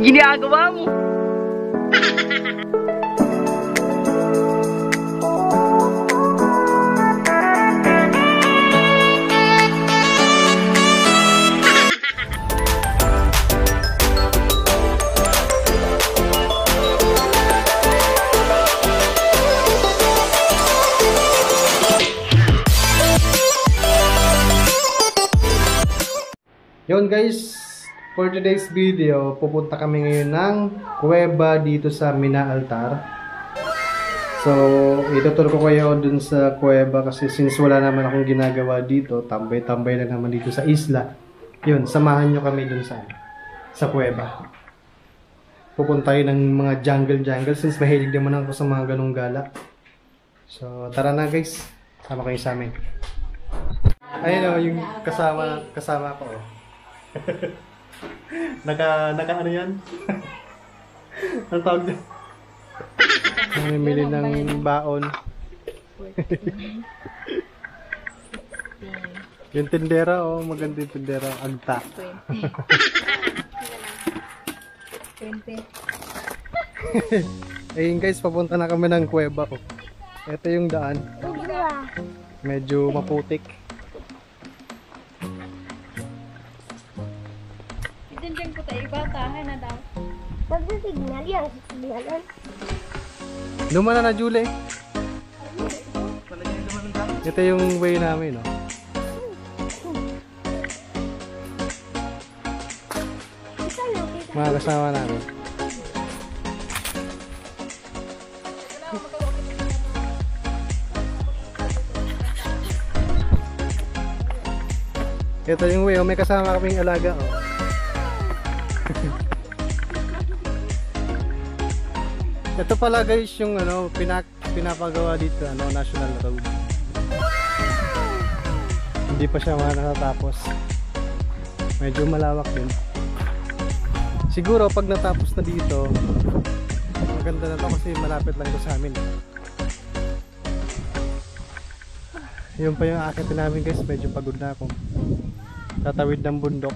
ginagawa mo? Yun guys, for today's video, pupunta kami ngayon ng kuweba dito sa Mina Altar. So, ituturo ko kayo dun sa kuweba kasi since wala naman akong ginagawa dito, tambay-tambay lang naman dito sa isla. Yun, samahan nyo kami dun sa kuweba. Pupunta tayo ng mga jungle since mahilig naman ako sa mga ganong gala. So, tara na guys, sama kayo sa amin. Ayun o, yung kasama ko o. naka ano yan? Ang tawag dyan? Namimili ng baon. Yung tindera oh, maganda yung tindera. Agta. 20. Ayun guys, papunta na kami ng kuweba oh. Ito yung daan. Medyo maputik. Diyan ko tayo ibatahan na daw. Pag-signal yan, signalan. Lumana na Julie. Ito yung way namin, no? Mga kasama namin. Ito yung way, oh. May kasama kaming alaga, oh. Ito pala guys yung ano, pinapagawa dito, ano, national road. Hindi pa siya natatapos. Medyo malawak din. Siguro pag natapos na dito, maganda na to kasi malapit lang ito sa amin. Yun pa yung aakitin namin guys, medyo pagod na ako. Tatawid ng bundok.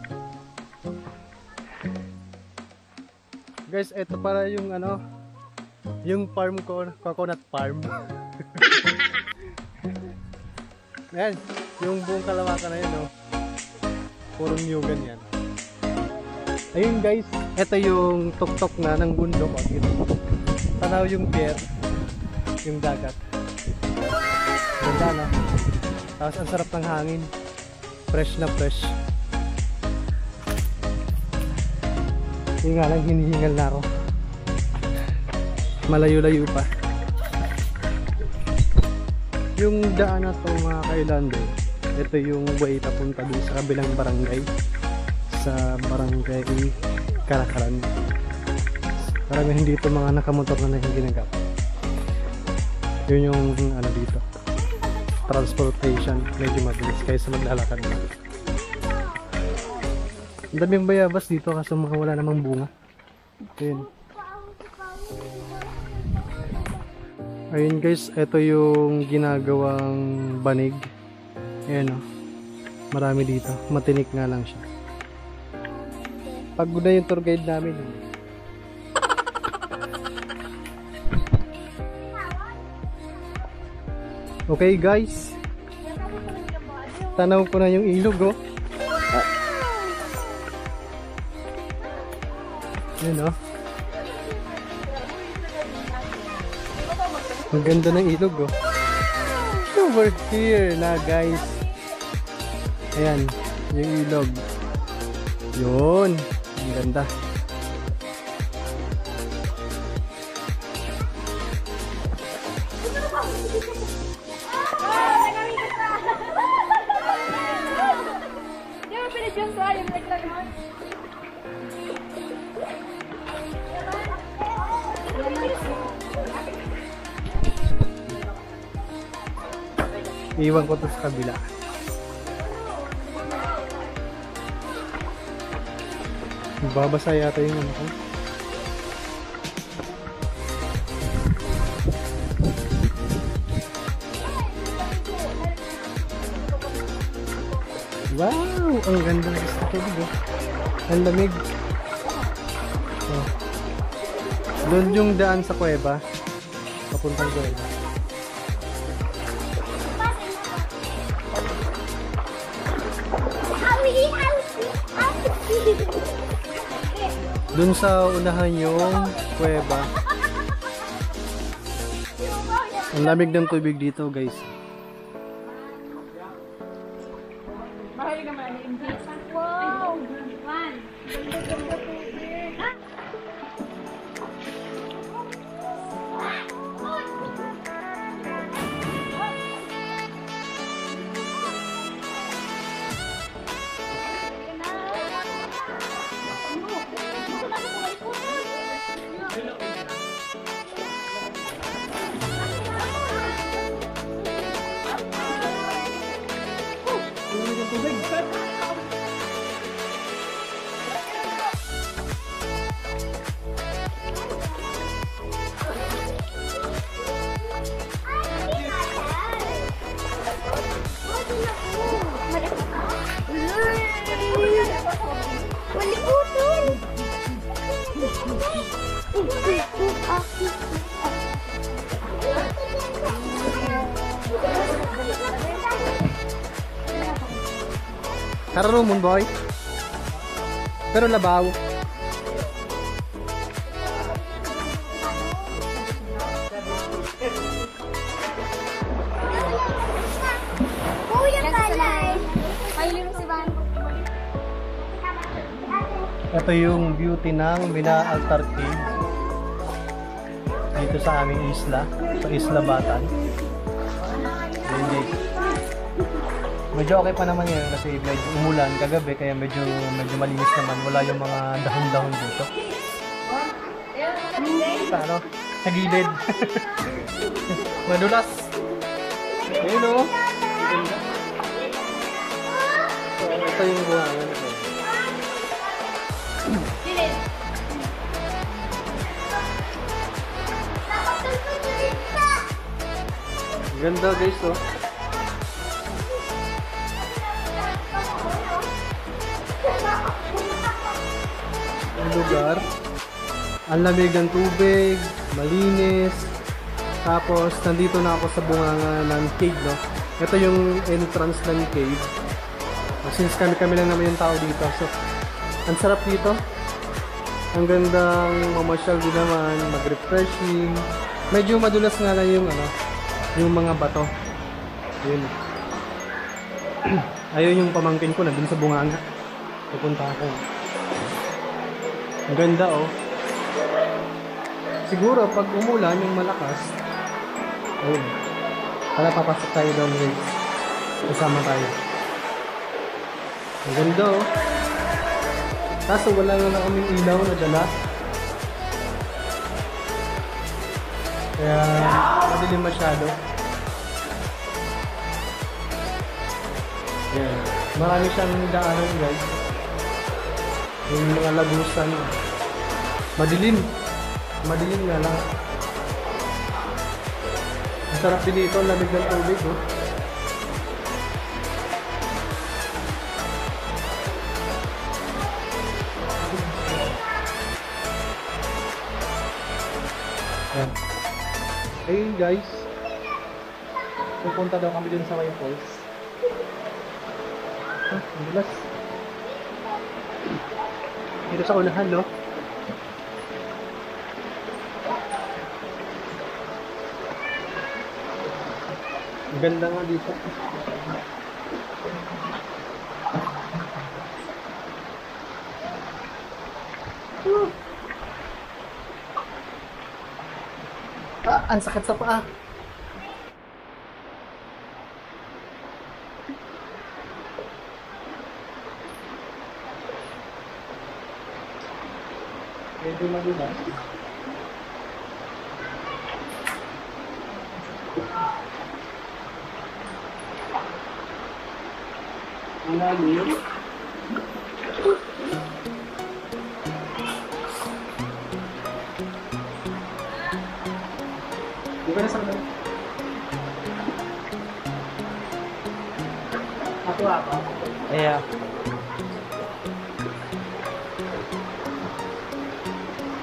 Guys, ito para yung ano, yung farm ko, coconut farm. Ayan, yung buong kalawakan na yun, oh. Purong nyugan yan. Ayun guys, ito yung tuktok na ng bundok. Oh. Tanaw yung pier, yung dagat. Ganda na. Tapos ang sarap ng hangin. Fresh na fresh. Yung nga lang, hinihingal na ako. Malayo-layo pa. Yung daan na to mga kailando, ito yung way papunta dun sa kabilang barangay, sa barangay Karakaran. Karamihan dito mga nakamotor na ginagap. Yun yung ano dito, transportation, medyo mabilis kaysa maglalakad na. Ang daming bayabas dito kasi mga wala namang bunga. Ayun. Ayun guys, ito yung ginagawang banig. Ayan o. Marami dito. Matinik nga lang siya. Pagod na yung tour guide namin. Okay guys. Tanaw ko na yung ilog oh. Ayan o. Ang ganda ng ilog oh. Over here na guys. Ayan, yung ilog. Yun, ang ganda. Iwan ko to sa kabila. Babasa yata yung ano ko. Wow! Ang ganda ng tubig oh. Ang lamig. Oh. Doon yung daan sa kuweba. Papuntang kuweba. Doon sa unahan yung kuweba. Ang lamig ng tubig dito, guys. Mahal naman yung pizza. Wow! One. Malikutin! Kararumon, boy. Pero labaw. Kuya Kalay! Mahiling si Van. Ito yung beauty ng Mina Altar Cave. Dito sa aming isla. Sa Isla Batan. Ayun, guys. Medyo okay pa naman ngayon kasi medyo umulan kagabi kaya medyo malinis naman. Wala yung mga dahon-dahon dito. Ano? Sa gilid. Madulas. Ayun o. So, ito yung buhangan ito. Ganda guys oh. Ang lugar. Ang lamig ng tubig, malinis. Tapos nandito na ako sa bunganga ng cave, no. Ito yung entrance ng cave. Since kami lang naman yung tao dito. So, ang sarap dito. Ang gandang mamasyal din naman, mag-refreshing. Medyo madulas nga lang yung yung mga bato. Yun. Ayun yung pamangkin ko na dun sa bunganga. Pupunta ako. Ang ganda oh. Siguro pag umulan yung malakas, ayun. Para papasok tayo doon guys. Kasama tayo. Ang ganda oh. Kaso wala na kaming ilaw na dala. Kaya madilim masyado. Yan. Marami siyang daanan guys. Yung mga lagusan. Madilim. Madilim nga lang. Ang sarap din dito. Lamig ng tubig oh. Yan. Hey guys, pupunta daw kami dun sa Wayo Falls. Ang bilas. Dito sa unahan, no? Ang ganda nga dito. Ang sakit sa paa. Medyo malulas. Malalim. Di ba nasa kanila? Ako. Yeah.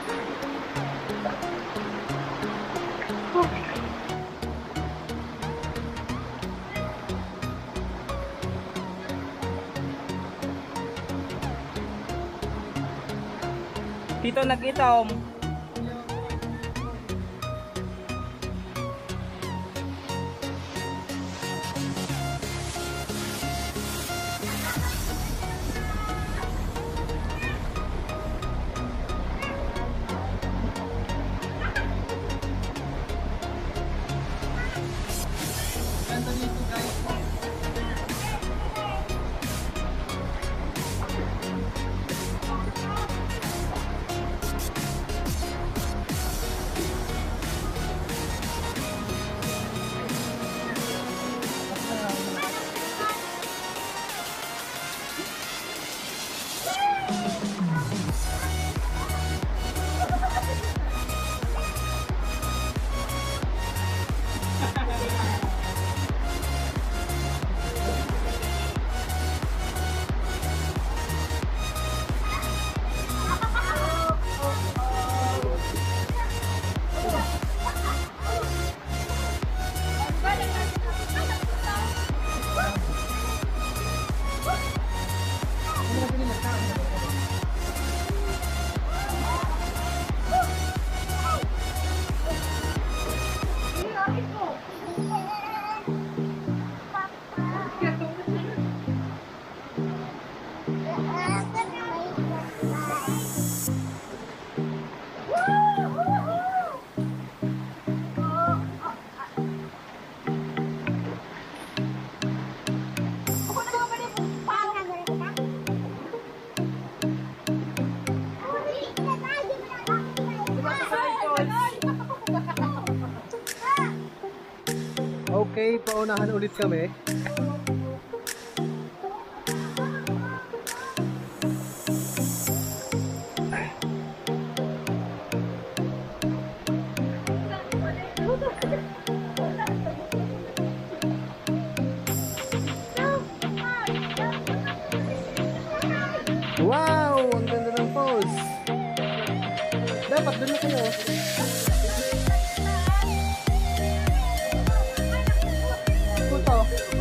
Tito nag-itom. Okay, paunahan ulit kami. Wow! Ang ganda ng falls. Dapat doon na kayo. Puto.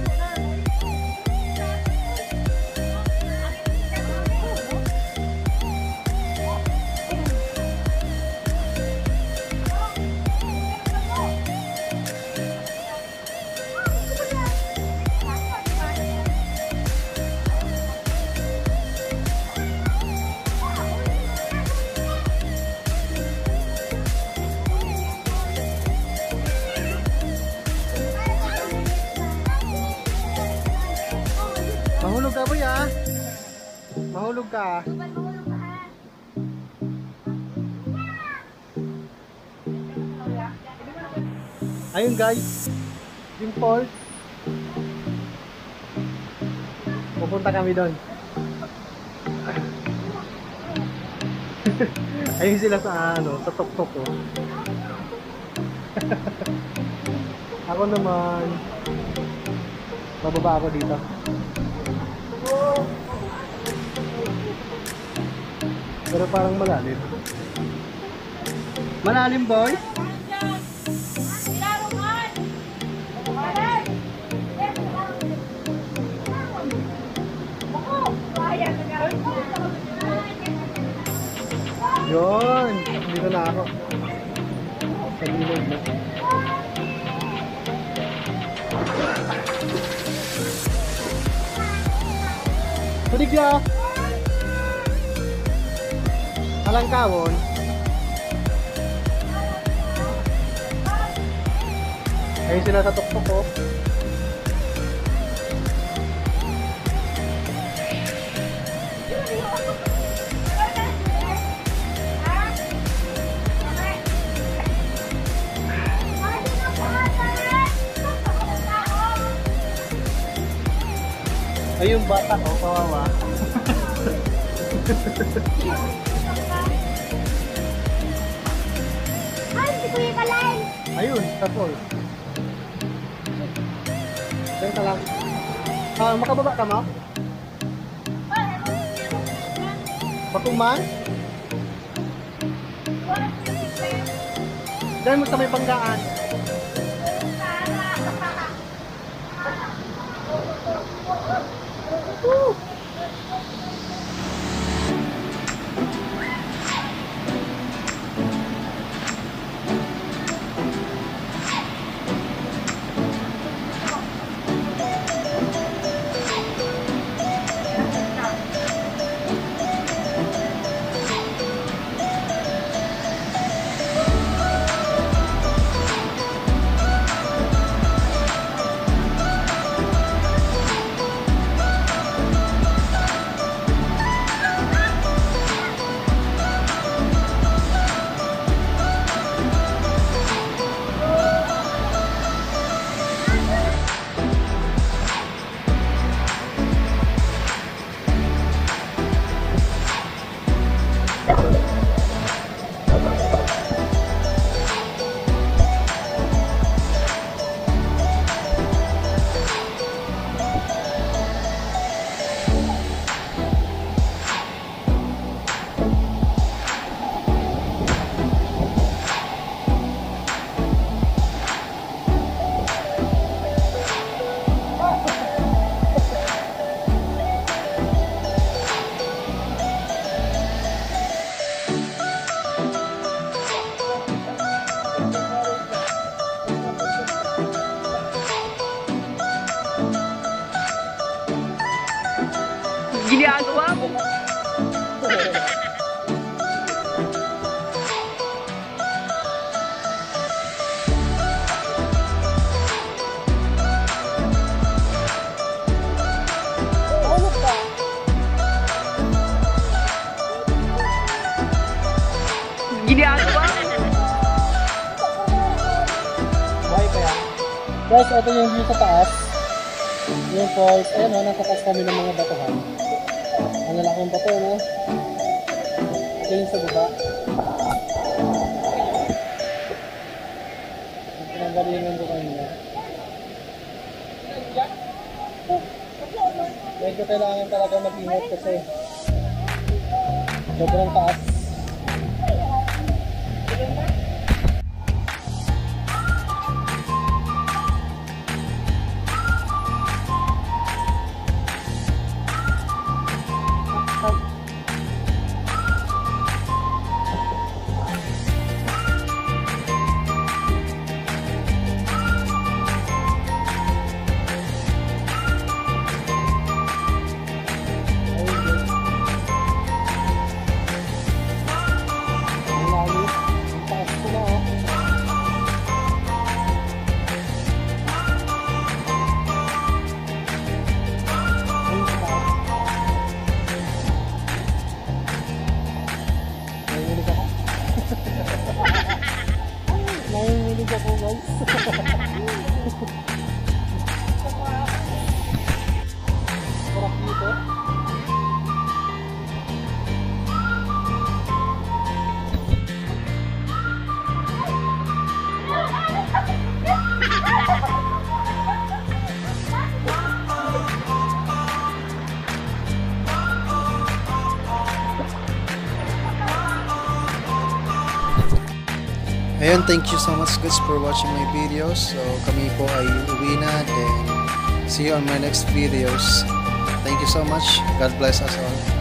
Mahulog ka, boy, ah. Mahulog ka. Ayun, guys. Yung falls. Pupunta kami doon. Ayun sila sa sa tok-tok, oh. Ako naman. Bababa ako dito. Pero parang malalim. Malalim, boy? Yun! Dito na ako. Sa gilid na. Tulig ya! Alangkawon. Ayun sila sa tuktok ko. Ayun bata ko, kawawa. Ay, si Kuya Kalay! Ayun, tapos. Diyan ka lang. Makababa ka, ma? Patuman? Diyan mo sa may banggaan. Ginagawa mo. Ginagawa mo. Buhay pa yan. Guys, ito yung view sa taas. Yung falls. Ayan o, nasa taas kami ng mga batuhan. Ang lalaking bato, no? Ito yung sa baba. Yung pinanggalingan ko kanina. Medyo kailangan talaga mag-ingat kasi sobrang taas. Nanginginig ako, guys. Sarap dito. Ayun, thank you so much guys for watching my videos. So kami po ay uwi na. Then see you on my next videos. Thank you so much. God bless us all.